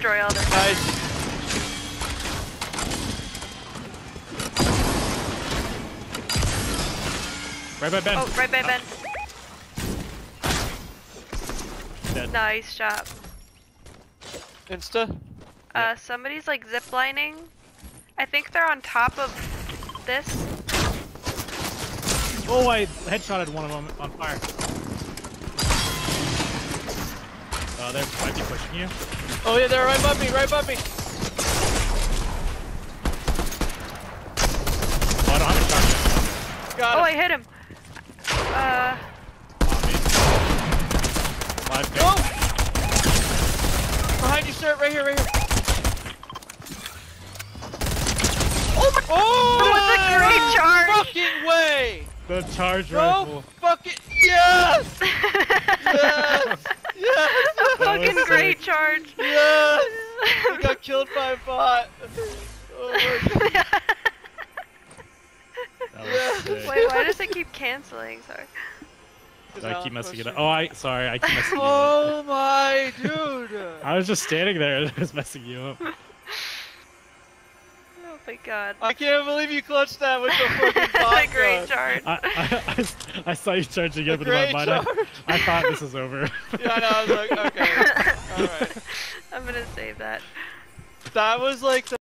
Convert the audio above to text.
destroy all their. Nice. Right by Ben. Oh, right by Ben. Dead. Nice job. Insta. Somebody's like ziplining. I think they're on top of this. Oh, I headshotted one of them on fire. They might be pushing you. Oh yeah, they're right above me, right above me. Oh, I don't have a shotgun. Got Oh, him. I hit him. Live Go! Behind you, sir. Right here, right here. Oh my! Oh, it's a great charge. Fucking way! The charge No rifle. fucking yes! Yes! Yes! A fucking was great sick. charge. Yes! We got killed by a bot. Oh my god. That was sick. Wait, why does it keep canceling? Sorry. I keep messing it up. Oh, sorry, I keep messing you up. Oh my dude! I was just standing there and I was messing you up. Oh my god. I can't believe you clutched that with the fucking bot A great gun. charge. I saw you charging up A into my great mind. charge. I thought this was over. Yeah, I know, I was like, okay. Alright. I'm gonna save that. That was like the